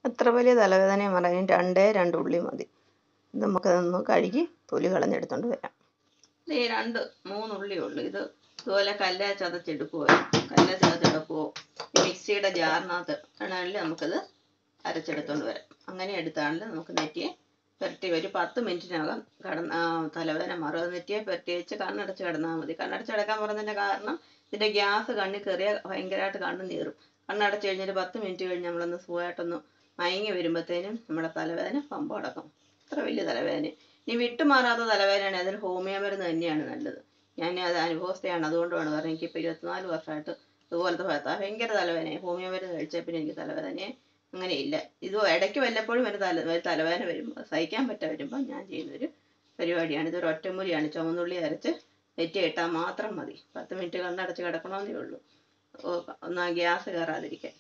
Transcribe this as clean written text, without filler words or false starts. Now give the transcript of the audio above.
എത്ര വലിയ തലവേദനയും പറയാൻ രണ്ട് ഉള്ളി മതി. ഇത് നമുക്കതൊന്ന് കഴുകി തൊലി കളഞ്ഞെടുത്തോണ്ട് വരാം. ഇത് ഈ 2-3 ഉള്ളിയേ ഉള്ളൂ. ഇത് ഇതുപോലെ കല്ല ചതച്ചെടുക്കുവോ മിക്സിയുടെ ജാറിനകത്ത് ആണെങ്കിൽ നമുക്കത് അരച്ചെടുത്തോണ്ട് വരാം. അങ്ങനെ എടുത്താണെങ്കിൽ നമുക്ക് നെറ്റിയെ പുരട്ടി ഒരു 10 മിനിറ്റിനകം തലവേദന മാറും. നെറ്റിയെ പുരട്ടി വെച്ച് കണ്ണടച്ച് കിടന്നാൽ മതി. കണ്ണടച്ച് കിടക്കാൻ പറഞ്ഞതിൻ്റെ കാരണം ഇതിൻ്റെ ഗ്യാസ് കണ്ണിൽ കയറിയാൽ ഭയങ്കരമായിട്ട് കണ്ണ് നീറും. കണ്ണടച്ച് കഴിഞ്ഞൊരു 10 മിനിറ്റ് കഴിഞ്ഞ് നമ്മളൊന്ന് സുഖമായിട്ടൊന്ന് മയങ്ങി വരുമ്പോഴത്തേനും നമ്മുടെ തലവേദന പമ്പ അടക്കും. അത്ര വലിയ തലവേദന. ഇനി വിട്ടുമാറാത്ത തലവേദനയാണെങ്കിൽ അതിന് ഹോമിയോ മരുന്ന് തന്നെയാണ് നല്ലത്. ഞാൻ അത് അനുഭവസ്ഥയാണ്, അതുകൊണ്ടാണ് പറഞ്ഞത്. എനിക്കിപ്പോൾ 24 വർഷമായിട്ട് ഇതുപോലത്തെ ഭയങ്കര തലവേദനയാണ്. ഹോമിയോ മരുന്ന് കഴിച്ചാൽ പിന്നെ എനിക്ക് തലവേദനയെ അങ്ങനെയില്ല. ഇത് ഇടയ്ക്ക് വല്ലപ്പോഴും ഒരു തലവേദന വരുമ്പോൾ സഹിക്കാൻ വരുമ്പോൾ ഞാൻ ചെയ്യുന്നൊരു പരിപാടിയാണ്. ഇതൊരു ഒറ്റമൂലിയാണ്. ചുവന്നുള്ളി അരച്ച് നെറ്റി ഇട്ടാൽ മാത്രം മതി. 10 മിനിറ്റ് കണ്ണടച്ച് കിടക്കണമെന്നേ ഉള്ളൂ, ഒന്ന് ഗ്യാസ് കയറാതിരിക്കാൻ.